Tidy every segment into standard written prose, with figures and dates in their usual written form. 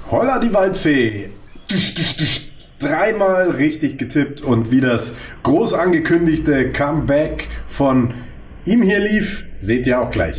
Holla die Waldfee! Dreimal richtig getippt und wie das groß angekündigte Comeback von ihm hier lief, seht ihr auch gleich.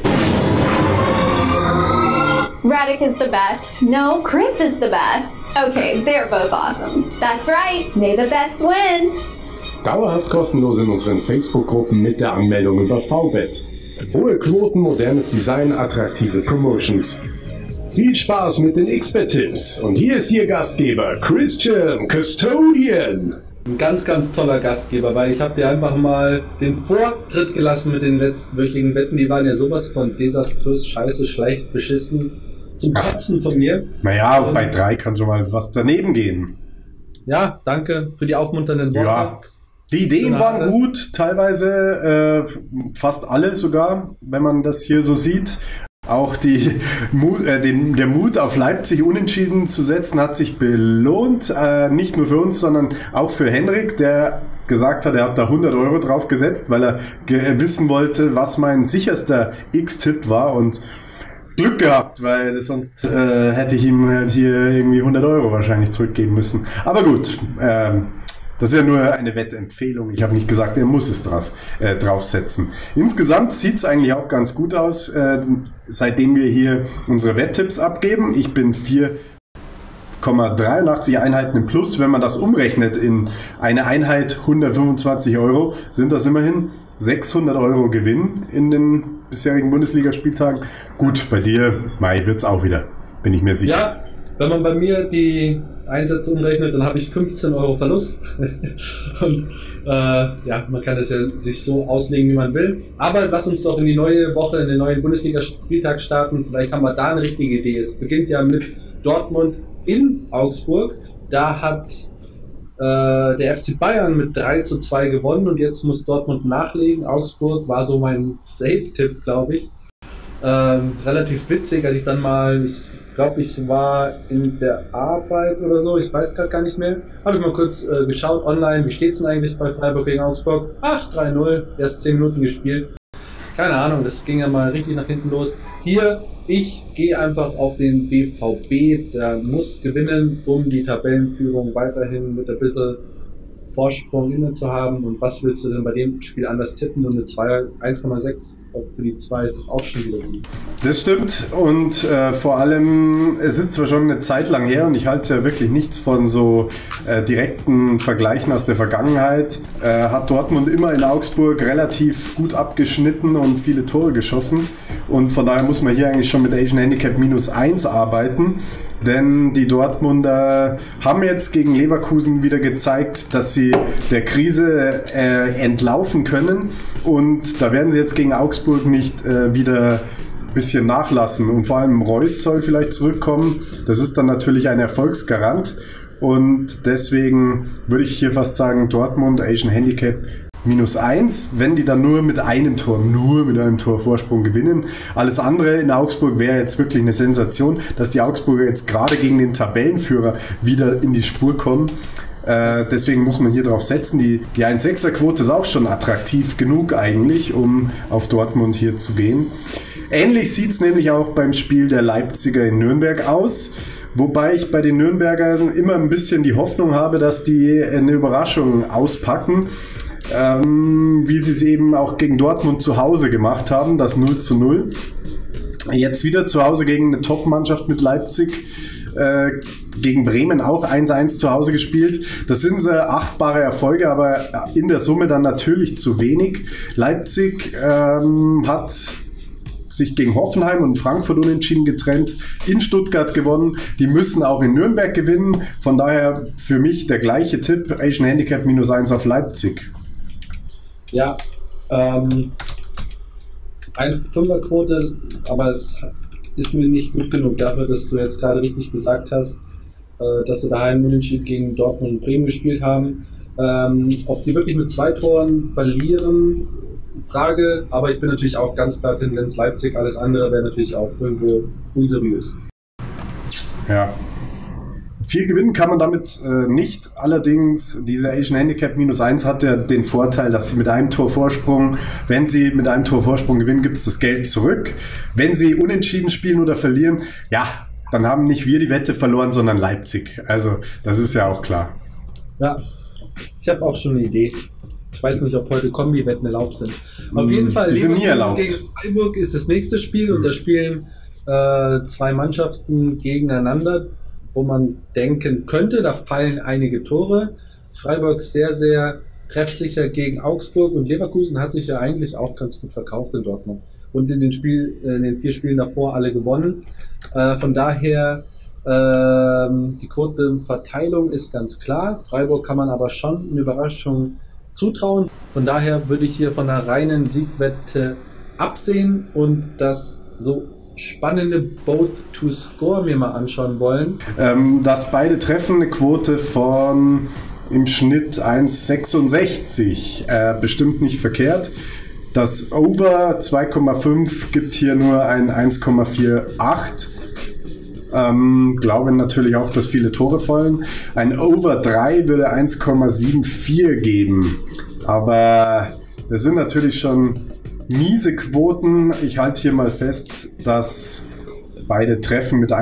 Radek is the best. No, Chris is the best. Okay, they're both awesome. That's right. May the best win. Dauerhaft kostenlos in unseren Facebook-Gruppen mit der Anmeldung über VBet. Hohe Quoten, modernes Design, attraktive Promotions. Viel Spaß mit den XBet-Tipps. Und hier ist Ihr Gastgeber, Christian Custodian. Ein ganz, ganz toller Gastgeber, weil ich habe dir einfach mal den Vortritt gelassen mit den letztwöchigen Wetten. Die waren ja sowas von desaströs, scheiße, schlecht, beschissen. Zum Kotzen von mir. Naja, bei 3 kann schon mal was daneben gehen. Ja, danke für die aufmunternden Worte. Ja, die Ideen waren gut, teilweise fast alle sogar, wenn man das hier so sieht. Auch der Mut auf Leipzig unentschieden zu setzen hat sich belohnt, nicht nur für uns, sondern auch für Henrik, der gesagt hat, er hat da 100 Euro drauf gesetzt, weil er wissen wollte, was mein sicherster X-Tipp war und Glück gehabt, weil sonst hätte ich ihm halt hier irgendwie 100 Euro wahrscheinlich zurückgeben müssen. Aber gut, das ist ja nur eine Wettempfehlung. Ich habe nicht gesagt, er muss es draufsetzen. Insgesamt sieht es eigentlich auch ganz gut aus, seitdem wir hier unsere Wetttipps abgeben. Ich bin 4,83 Einheiten im Plus. Wenn man das umrechnet in eine Einheit 125 Euro, sind das immerhin 600 Euro Gewinn in den bisherigen Bundesligaspieltagen. Gut, bei dir, Mai, wird es auch wieder, bin ich mir sicher. Ja, wenn man bei mir die Einsätze umrechnet, dann habe ich 15 Euro Verlust. Und ja, man kann das ja sich so auslegen, wie man will. Aber lass uns doch in die neue Woche, in den neuen Bundesliga-Spieltag starten. Vielleicht haben wir da eine richtige Idee. Es beginnt ja mit Dortmund in Augsburg. Da hat der FC Bayern mit 3:2 gewonnen und jetzt muss Dortmund nachlegen. Augsburg war so mein Safe-Tipp, glaube ich. Relativ witzig, als ich dann mal, ich glaube, ich war in der Arbeit oder so, ich weiß gerade gar nicht mehr. Habe ich mal kurz geschaut online, wie steht es denn eigentlich bei Freiburg gegen Augsburg? Ach, 3:0, erst 10 Minuten gespielt. Keine Ahnung, das ging ja mal richtig nach hinten los. Hier, ich gehe einfach auf den BVB, der muss gewinnen, um die Tabellenführung weiterhin mit ein bisschen Vorsprung inne zu haben. Und was willst du denn bei dem Spiel anders tippen? Nur eine 1,6 für die 2 ist auch schon wieder gut. Das stimmt und vor allem, es ist zwar schon eine Zeit lang her und ich halte ja wirklich nichts von so direkten Vergleichen aus der Vergangenheit, hat Dortmund immer in Augsburg relativ gut abgeschnitten und viele Tore geschossen und von daher muss man hier eigentlich schon mit Asian Handicap -1 arbeiten. Denn die Dortmunder haben jetzt gegen Leverkusen wieder gezeigt, dass sie der Krise entlaufen können. Und da werden sie jetzt gegen Augsburg nicht wieder ein bisschen nachlassen. Und vor allem Reus soll vielleicht zurückkommen. Das ist dann natürlich ein Erfolgsgarant. Und deswegen würde ich hier fast sagen, Dortmund, Asian Handicap -1, wenn die dann nur mit einem Tor Vorsprung gewinnen. Alles andere in Augsburg wäre jetzt wirklich eine Sensation, dass die Augsburger jetzt gerade gegen den Tabellenführer wieder in die Spur kommen. Deswegen muss man hier drauf setzen. Die 1,6er-Quote ist auch schon attraktiv genug eigentlich, um auf Dortmund hier zu gehen. Ähnlich sieht es nämlich auch beim Spiel der Leipziger in Nürnberg aus. Wobei ich bei den Nürnbergern immer ein bisschen die Hoffnung habe, dass die eine Überraschung auspacken. Wie sie es eben auch gegen Dortmund zu Hause gemacht haben, das 0:0. Jetzt wieder zu Hause gegen eine Top-Mannschaft mit Leipzig, gegen Bremen auch 1:1 zu Hause gespielt. Das sind achtbare Erfolge, aber in der Summe dann natürlich zu wenig. Leipzig hat sich gegen Hoffenheim und Frankfurt unentschieden getrennt, in Stuttgart gewonnen. Die müssen auch in Nürnberg gewinnen. Von daher für mich der gleiche Tipp, Asian Handicap -1 auf Leipzig. Ja, 1,5er-Quote, aber es ist mir nicht gut genug dafür, dass du jetzt gerade richtig gesagt hast, dass sie daheim unentschieden gegen Dortmund und Bremen gespielt haben. Ob die wirklich mit 2 Toren verlieren, Frage, aber ich bin natürlich auch ganz klar Tendenz Leipzig, alles andere wäre natürlich auch irgendwo unseriös. Ja. Viel gewinnen kann man damit nicht. Allerdings, diese Asian Handicap -1 hat ja den Vorteil, dass sie mit einem Tor Vorsprung, wenn sie mit einem Tor Vorsprung gewinnen, gibt es das Geld zurück. Wenn sie unentschieden spielen oder verlieren, ja, dann haben nicht wir die Wette verloren, sondern Leipzig. Also, das ist ja auch klar. Ja, ich habe auch schon eine Idee. Ich weiß nicht, ob heute Kombi-Wetten erlaubt sind. Auf jeden Fall, die sind nie erlaubt. Gegen Freiburg ist das nächste Spiel und da spielen zwei Mannschaften gegeneinander, wo man denken könnte, da fallen einige Tore. Freiburg sehr, sehr treffsicher gegen Augsburg und Leverkusen hat sich ja eigentlich auch ganz gut verkauft in Dortmund. Und in den 4 Spielen davor alle gewonnen. Von daher, die Quotenverteilung ist ganz klar. Freiburg kann man aber schon eine Überraschung zutrauen. Von daher würde ich hier von einer reinen Siegwette absehen und das so spannende Both to Score mir mal anschauen wollen. Dass beide treffen, eine Quote von im Schnitt 1,66. Bestimmt nicht verkehrt. Das Over 2,5 gibt hier nur ein 1,48. Glaube natürlich auch, dass viele Tore fallen. Ein Over 3 würde 1,74 geben. Aber das sind natürlich schon miese Quoten. Ich halte hier mal fest, dass beide Treffen mit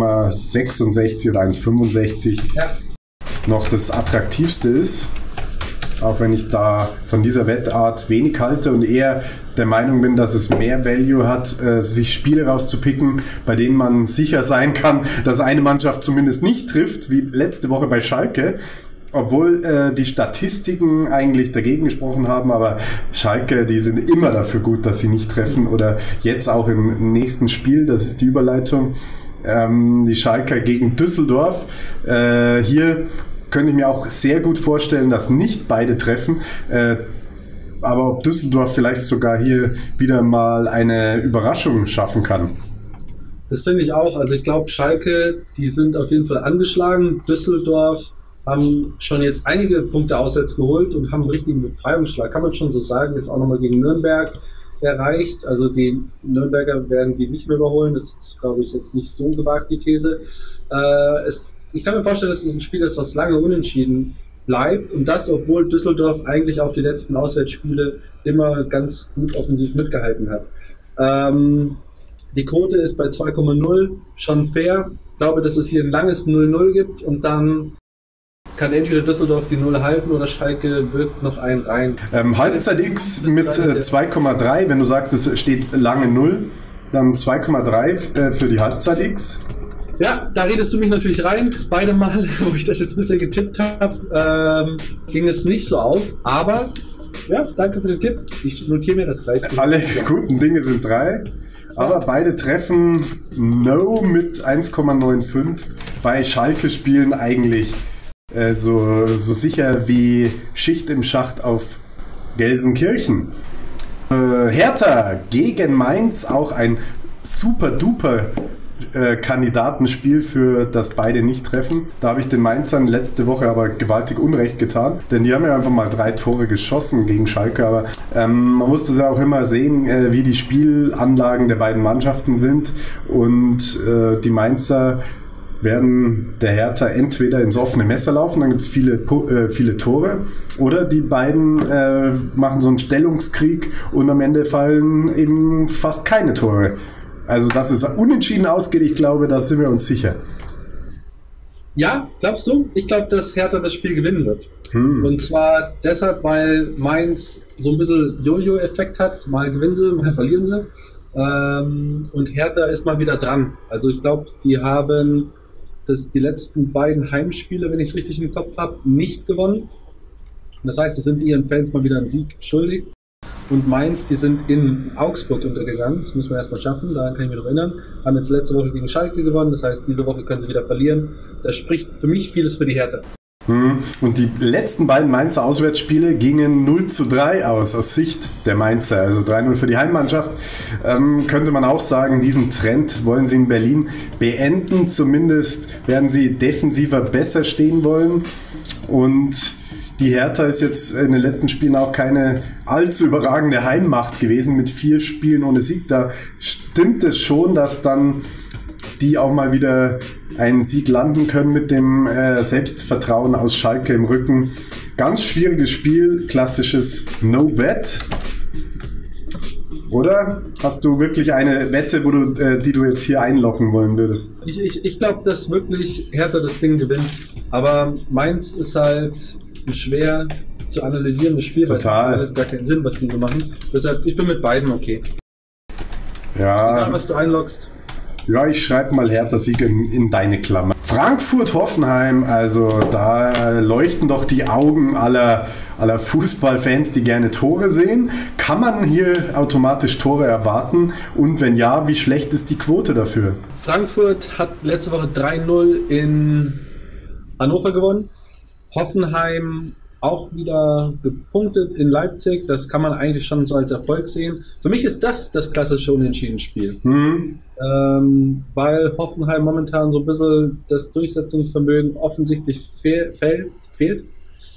1,66 oder 1,65 noch das attraktivste ist. Auch wenn ich da von dieser Wettart wenig halte und eher der Meinung bin, dass es mehr Value hat, sich Spiele rauszupicken, bei denen man sicher sein kann, dass eine Mannschaft zumindest nicht trifft, wie letzte Woche bei Schalke. Obwohl die Statistiken eigentlich dagegen gesprochen haben, aber Schalke, die sind immer dafür gut, dass sie nicht treffen. Oder jetzt auch im nächsten Spiel, das ist die Überleitung, die Schalker gegen Düsseldorf. Hier könnte ich mir auch sehr gut vorstellen, dass nicht beide treffen. Aber ob Düsseldorf vielleicht sogar hier wieder mal eine Überraschung schaffen kann. Das finde ich auch. Also ich glaube, Schalke, die sind auf jeden Fall angeschlagen. Düsseldorf haben schon jetzt einige Punkte auswärts geholt und haben einen richtigen Befreiungsschlag, kann man schon so sagen, jetzt auch nochmal gegen Nürnberg erreicht. Also die Nürnberger werden die nicht mehr überholen, das ist, glaube ich, jetzt nicht so gewagt, die These. Ich kann mir vorstellen, dass es ein Spiel ist, was lange unentschieden bleibt und das, obwohl Düsseldorf eigentlich auch die letzten Auswärtsspiele immer ganz gut offensiv mitgehalten hat. Die Quote ist bei 2,0 schon fair. Ich glaube, dass es hier ein langes 0-0 gibt und dann kann entweder Düsseldorf die 0 halten oder Schalke wirkt noch einen rein. Halbzeit X mit 2,3, wenn du sagst, es steht lange 0, dann 2,3 für die Halbzeit X. Ja, da redest du mich natürlich rein. Beide Mal, wo ich das jetzt ein bisschen getippt habe, ging es nicht so auf. Aber, ja, danke für den Tipp. Ich notiere mir das gleich. Alle guten Dinge sind 3. Aber beide treffen No mit 1,95. Bei Schalke spielen eigentlich so sicher wie Schicht im Schacht auf Gelsenkirchen. Hertha gegen Mainz, auch ein super-duper Kandidatenspiel für das beide nicht treffen. Da habe ich den Mainzern letzte Woche aber gewaltig Unrecht getan, denn die haben ja einfach mal 3 Tore geschossen gegen Schalke, aber man muss das ja auch immer sehen, wie die Spielanlagen der beiden Mannschaften sind und die Mainzer werden der Hertha entweder ins offene Messer laufen, dann gibt es viele Tore, oder die beiden machen so einen Stellungskrieg und am Ende fallen eben fast keine Tore. Also, dass es unentschieden ausgeht, ich glaube, da sind wir uns sicher. Ja, glaubst du? Ich glaube, dass Hertha das Spiel gewinnen wird. Und zwar deshalb, weil Mainz so ein bisschen Jojo-Effekt hat. Mal gewinnen sie, mal verlieren sie. Und Hertha ist mal wieder dran. Also ich glaube, die haben die letzten beiden Heimspiele, wenn ich es richtig im Kopf habe, nicht gewonnen. Das heißt, sie sind ihren Fans mal wieder einen Sieg schuldig. Und Mainz, die sind in Augsburg untergegangen. Das müssen wir erstmal schaffen, daran kann ich mich noch erinnern. Haben jetzt letzte Woche gegen Schalke gewonnen, das heißt, diese Woche können sie wieder verlieren. Das spricht für mich vieles für die Hertha. Und die letzten beiden Mainzer Auswärtsspiele gingen 0:3 aus Sicht der Mainzer, also 3-0 für die Heimmannschaft. Könnte man auch sagen, diesen Trend wollen sie in Berlin beenden. Zumindest werden sie defensiver besser stehen wollen. Und die Hertha ist jetzt in den letzten Spielen auch keine allzu überragende Heimmacht gewesen mit 4 Spielen ohne Sieg. Da stimmt es schon, dass dann die auch mal wieder einen Sieg landen können mit dem Selbstvertrauen aus Schalke im Rücken. Ganz schwieriges Spiel, klassisches No-Bet. Oder hast du wirklich eine Wette, die du jetzt hier einloggen wollen würdest? Ich glaube, dass wirklich Hertha das Ding gewinnt. Aber Mainz ist halt schwer zu analysierendes Spiel, weil es macht alles gar keinen Sinn, was die so machen. Deshalb, ich bin mit beiden okay. Ja. Egal, was du einloggst. Ja, ich schreibe mal Hertha-Sieg in deine Klammer. Frankfurt-Hoffenheim, also da leuchten doch die Augen aller Fußballfans, die gerne Tore sehen. Kann man hier automatisch Tore erwarten? Und wenn ja, wie schlecht ist die Quote dafür? Frankfurt hat letzte Woche 3-0 in Hannover gewonnen. Hoffenheim auch wieder gepunktet in Leipzig. Das kann man eigentlich schon so als Erfolg sehen. Für mich ist das klassische Unentschieden-Spiel. Weil Hoffenheim momentan so ein bisschen das Durchsetzungsvermögen offensichtlich fehlt.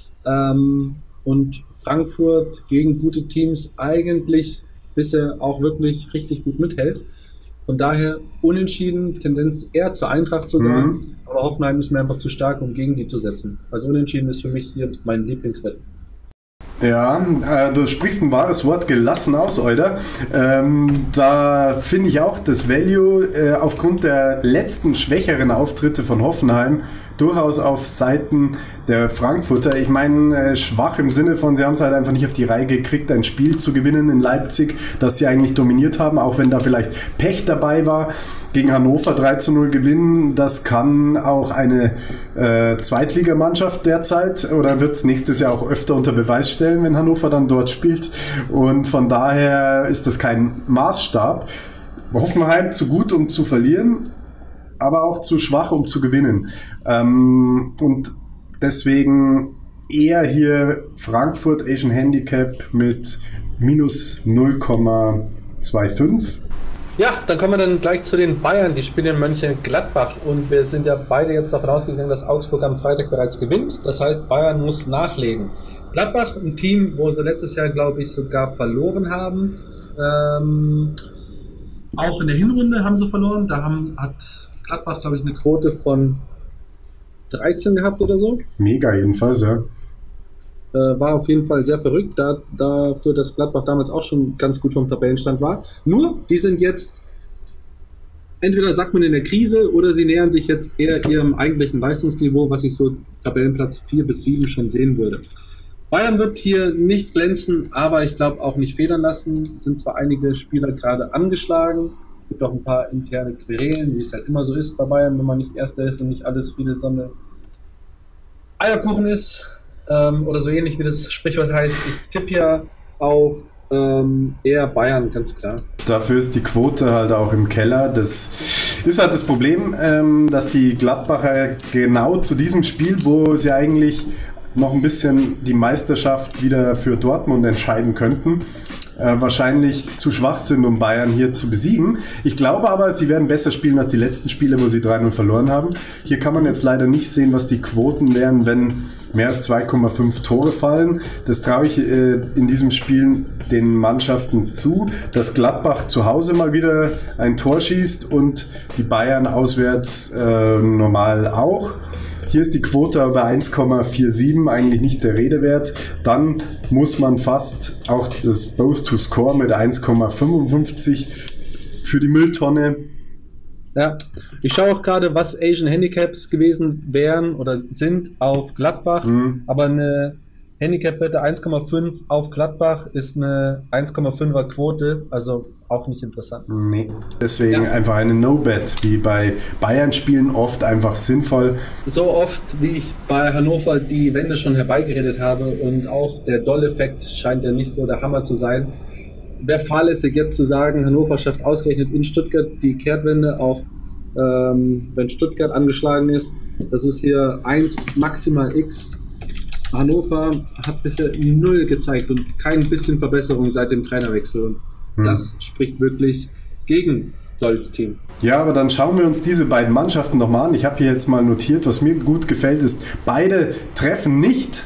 Und Frankfurt gegen gute Teams eigentlich bisher auch wirklich richtig gut mithält. Von daher unentschieden, Tendenz eher zur Eintracht sogar. Aber Hoffenheim ist mir einfach zu stark, um gegen die zu setzen. Also unentschieden ist für mich hier mein Lieblingswetten. Ja, du sprichst ein wahres Wort gelassen aus, oder? Da finde ich auch das Value aufgrund der letzten schwächeren Auftritte von Hoffenheim durchaus auf Seiten der Frankfurter. Ich meine, schwach im Sinne von, sie haben es halt einfach nicht auf die Reihe gekriegt, ein Spiel zu gewinnen in Leipzig, das sie eigentlich dominiert haben, auch wenn da vielleicht Pech dabei war. Gegen Hannover 3-0 gewinnen, das kann auch eine Zweitligamannschaft derzeit oder wird es nächstes Jahr auch öfter unter Beweis stellen, wenn Hannover dann dort spielt. Und von daher ist das kein Maßstab. Hoffenheim zu gut, um zu verlieren, aber auch zu schwach, um zu gewinnen. Und deswegen eher hier Frankfurt Asian Handicap mit minus 0,25. Ja, dann kommen wir dann gleich zu den Bayern. Die spielen in Mönchengladbach und wir sind ja beide jetzt davon ausgegangen, dass Augsburg am Freitag bereits gewinnt. Das heißt, Bayern muss nachlegen. Gladbach, ein Team, wo sie letztes Jahr, glaube ich, sogar verloren haben. Auch in der Hinrunde haben sie verloren. Da hat Gladbach, glaube ich, eine Quote von 13 gehabt oder so. Mega jedenfalls, ja. War auf jeden Fall sehr verrückt, dafür, dass Gladbach damals auch schon ganz gut vom Tabellenstand war. Nur, die sind jetzt, entweder sagt man in der Krise, oder sie nähern sich jetzt eher ihrem eigentlichen Leistungsniveau, was ich so Tabellenplatz 4 bis 7 schon sehen würde. Bayern wird hier nicht glänzen, aber ich glaube auch nicht federn lassen. Sind zwar einige Spieler gerade angeschlagen, gibt auch ein paar interne Querelen, wie es halt immer so ist bei Bayern, wenn man nicht Erster ist und nicht alles Friede, Sonne, Eierkuchen ist. Oder so ähnlich wie das Sprichwort heißt. Ich tippe ja auf eher Bayern, ganz klar. Dafür ist die Quote halt auch im Keller. Das ist halt das Problem, dass die Gladbacher genau zu diesem Spiel, wo sie eigentlich noch ein bisschen die Meisterschaft wieder für Dortmund entscheiden könnten, wahrscheinlich zu schwach sind, um Bayern hier zu besiegen. Ich glaube aber, sie werden besser spielen als die letzten Spiele, wo sie 3-0 verloren haben. Hier kann man jetzt leider nicht sehen, was die Quoten wären, wenn mehr als 2,5 Tore fallen. Das traue ich in diesem Spiel den Mannschaften zu, dass Gladbach zu Hause mal wieder ein Tor schießt und die Bayern auswärts normal auch. Hier ist die Quote aber 1,47 eigentlich nicht der Rede wert. Dann muss man fast auch das Both to Score mit 1,55 für die Mülltonne. Ja, ich schaue auch gerade, was Asian Handicaps gewesen wären oder sind auf Gladbach, aber eine Handicap-Wette 1,5 auf Gladbach ist eine 1,5er Quote, also auch nicht interessant. Nee, deswegen einfach eine No-Bet, wie bei Bayern-Spielen oft einfach sinnvoll. So oft, wie ich bei Hannover die Wende schon herbeigeredet habe und auch der Doll-Effekt scheint ja nicht so der Hammer zu sein. Wäre fahrlässig jetzt zu sagen, Hannover schafft ausgerechnet in Stuttgart die Kehrtwende, auch wenn Stuttgart angeschlagen ist. Das ist hier 1 maximal X. Hannover hat bisher 0 gezeigt und kein bisschen Verbesserung seit dem Trainerwechsel. Und das spricht wirklich gegen Dolls Team. Ja, aber dann schauen wir uns diese beiden Mannschaften nochmal an. Ich habe hier jetzt mal notiert, was mir gut gefällt, ist, beide treffen nicht.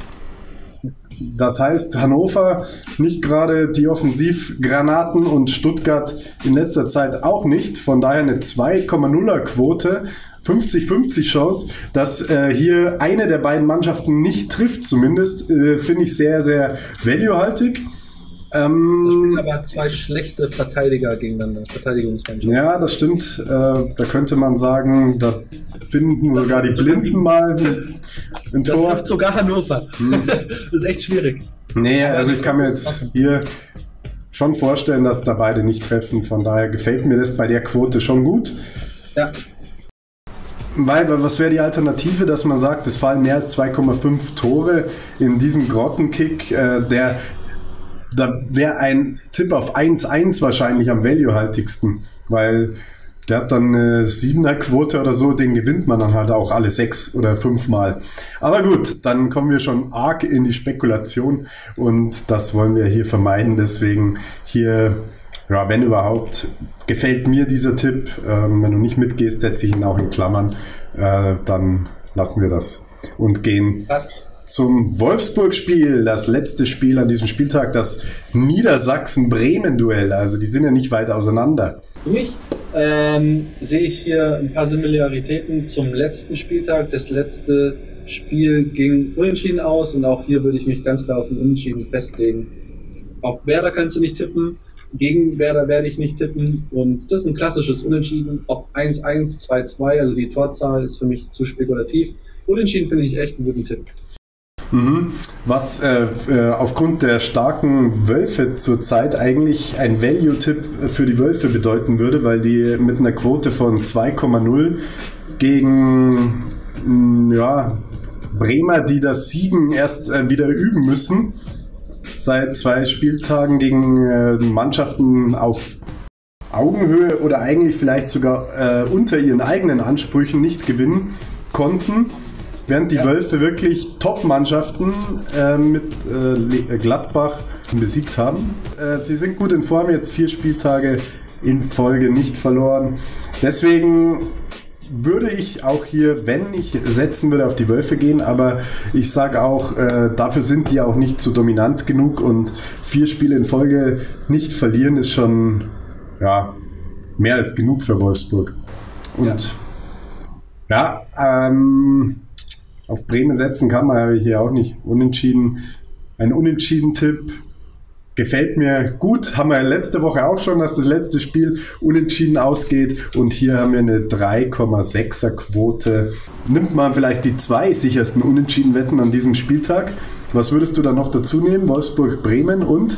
Das heißt, Hannover nicht gerade die Offensivgranaten und Stuttgart in letzter Zeit auch nicht. Von daher eine 2,0er Quote, 50-50 Chance, dass hier eine der beiden Mannschaften nicht trifft zumindest, finde ich sehr, sehr valuehaltig. Da spielen aber zwei schlechte Verteidiger gegeneinander, Verteidigungsmannschaften. Ja, das stimmt. Da könnte man sagen, da finden sogar die Blinden mal ein Das Tor. trifft sogar Hannover. Das ist echt schwierig. Nee, also ich kann mir jetzt hier schon vorstellen, dass da beide nicht treffen. Von daher gefällt mir das bei der Quote schon gut. Ja. Weil, was wäre die Alternative, dass man sagt, es fallen mehr als 2,5 Tore in diesem Grottenkick, da wäre ein Tipp auf 1-1 wahrscheinlich am valuehaltigsten, weil der hat dann eine 7er-Quote oder so, den gewinnt man dann halt auch alle 6 oder 5 Mal. Aber gut, dann kommen wir schon arg in die Spekulation und das wollen wir hier vermeiden, deswegen hier, ja, wenn überhaupt, gefällt mir dieser Tipp. Wenn du nicht mitgehst, setze ich ihn auch in Klammern, dann lassen wir das und gehen zum Wolfsburg-Spiel, das letzte Spiel an diesem Spieltag, das Niedersachsen-Bremen-Duell. Also die sind ja nicht weit auseinander. Für mich sehe ich hier ein paar Similaritäten zum letzten Spieltag. Das letzte Spiel ging unentschieden aus und auch hier würde ich mich ganz klar auf den Unentschieden festlegen. Auf Werder kannst du nicht tippen, gegen Werder werde ich nicht tippen und das ist ein klassisches Unentschieden. Ob 1-1, 2-2, also die Torzahl ist für mich zu spekulativ. Unentschieden finde ich echt einen guten Tipp. Was aufgrund der starken Wölfe zurzeit eigentlich ein Value-Tipp für die Wölfe bedeuten würde, weil die mit einer Quote von 2,0 gegen Bremer, die das Siegen erst wieder üben müssen, seit 2 Spieltagen gegen Mannschaften auf Augenhöhe oder eigentlich vielleicht sogar unter ihren eigenen Ansprüchen nicht gewinnen konnten. Während die Wölfe wirklich Top-Mannschaften mit Gladbach besiegt haben. Sie sind gut in Form, jetzt 4 Spieltage in Folge nicht verloren. Deswegen würde ich auch hier, wenn ich setzen würde, auf die Wölfe gehen, aber ich sage auch, dafür sind die auch nicht so dominant genug und 4 Spiele in Folge nicht verlieren ist schon mehr als genug für Wolfsburg. Und auf Bremen setzen kann man hier auch nicht. Unentschieden. Ein Unentschieden-Tipp gefällt mir gut. Haben wir letzte Woche auch schon, dass das letzte Spiel unentschieden ausgeht. Und hier haben wir eine 3,6er Quote. Nimmt man vielleicht die 2 sichersten Unentschieden-Wetten an diesem Spieltag. Was würdest du da noch dazu nehmen? Wolfsburg, Bremen und?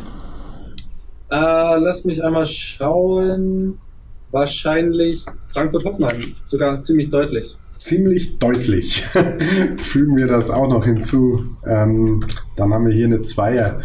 Lass mich einmal schauen. Wahrscheinlich Frankfurt-Hoffenheim. Sogar ziemlich deutlich. Ziemlich deutlich. Fügen wir das auch noch hinzu. Dann haben wir hier eine 2er.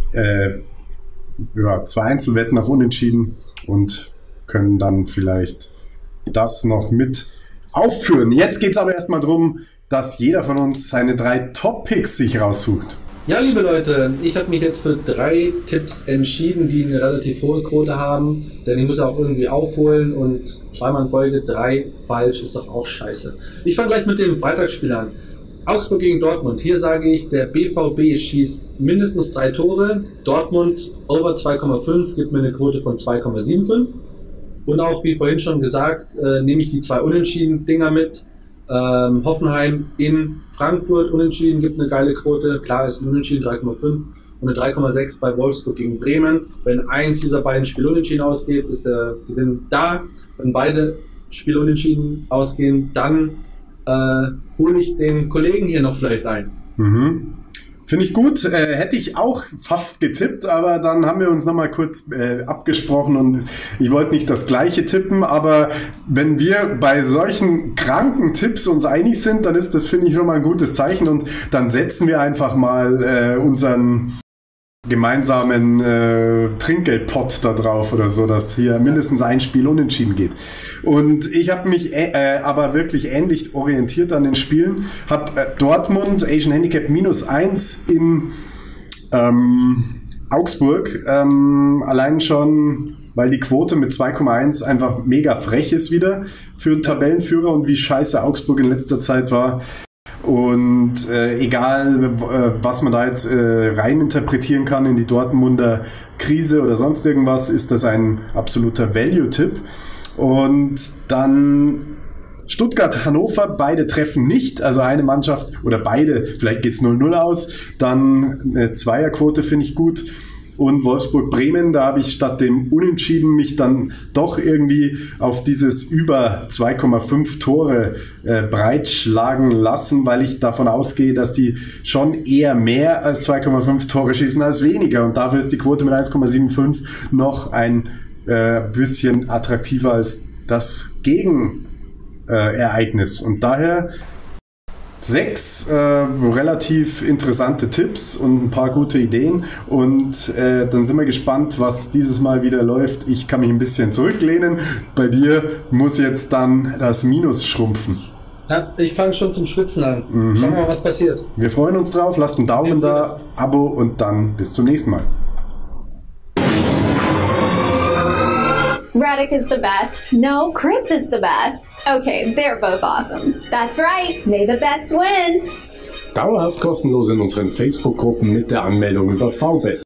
2 Einzelwetten auf Unentschieden und können dann vielleicht das noch mit aufführen. Jetzt geht es aber erstmal darum, dass jeder von uns seine 3 Top-Picks sich raussucht. Ja, liebe Leute, ich habe mich jetzt für 3 Tipps entschieden, die eine relativ hohe Quote haben, denn ich muss ja auch irgendwie aufholen und 2-mal in Folge 3 falsch ist doch auch scheiße. Ich fange gleich mit dem Freitagsspiel an. Augsburg gegen Dortmund. Hier sage ich, der BVB schießt mindestens 3 Tore. Dortmund over 2,5 gibt mir eine Quote von 2,75. Und auch, wie vorhin schon gesagt, nehme ich die 2 Unentschieden-Dinger mit. Hoffenheim in Frankfurt Unentschieden gibt eine geile Quote. Klar ist ein Unentschieden 3,5 und eine 3,6 bei Wolfsburg gegen Bremen. Wenn eins dieser beiden Spiele unentschieden ausgeht, ist der Gewinn da. Wenn beide Spiele unentschieden ausgehen, dann hole ich den Kollegen hier noch vielleicht ein. Finde ich gut. Hätte ich auch fast getippt, aber dann haben wir uns nochmal kurz abgesprochen und ich wollte nicht das gleiche tippen, aber wenn wir bei solchen kranken Tipps uns einig sind, dann ist das, finde ich, schon mal ein gutes Zeichen und dann setzen wir einfach mal unseren gemeinsamen Trinkgeldpot da drauf oder so, dass hier mindestens ein Spiel unentschieden geht. Und ich habe mich aber wirklich ähnlich orientiert an den Spielen. Habe Dortmund, Asian Handicap -1 in Augsburg. Allein schon, weil die Quote mit 2,1 einfach mega frech ist wieder für einen Tabellenführer und wie scheiße Augsburg in letzter Zeit war. Und egal, was man da jetzt rein interpretieren kann in die Dortmunder Krise oder sonst irgendwas, ist das ein absoluter Value-Tipp. Und dann Stuttgart-Hannover, beide treffen nicht, also eine Mannschaft oder beide, vielleicht geht es 0-0 aus, dann eine Zweierquote finde ich gut. Und Wolfsburg-Bremen, da habe ich statt dem Unentschieden mich dann doch irgendwie auf dieses über 2,5 Tore breitschlagen lassen, weil ich davon ausgehe, dass die schon eher mehr als 2,5 Tore schießen als weniger. Und dafür ist die Quote mit 1,75 noch ein bisschen attraktiver als das Gegenereignis. Und daher 6 relativ interessante Tipps und ein paar gute Ideen. Und dann sind wir gespannt, was dieses Mal wieder läuft. Ich kann mich ein bisschen zurücklehnen. Bei dir muss jetzt dann das Minus schrumpfen. Ja, ich fange schon zum Schwitzen an. Schauen wir mal, was passiert. Wir freuen uns drauf. Lasst einen Daumen da, Abo und dann bis zum nächsten Mal. Radek is the best. No, Chris is the best. Okay, they're both awesome. That's right. May the best win. Dauerhaft kostenlos in unseren Facebook-Gruppen mit der Anmeldung über VBet.